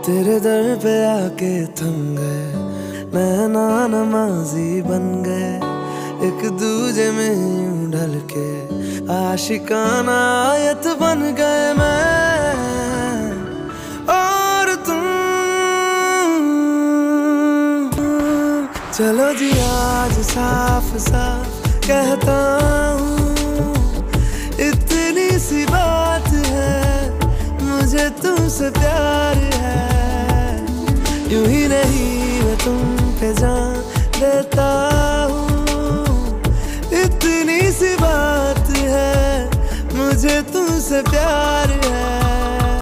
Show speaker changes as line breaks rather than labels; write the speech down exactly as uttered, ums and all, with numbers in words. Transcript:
तेरे दर पे आके थम गए, नैना नमाजी बन गए, एक दूजे में यूं ढल के आशिकाना आयत बन गए मैं और तुम। चलो जी आज साफ साफ कहता हूँ, इतनी सी बात है, मुझे तुमसे प्यार है। यूं ही नहीं मैं तुम पे जान देता हूँ, इतनी सी बात है, मुझे तुमसे प्यार है।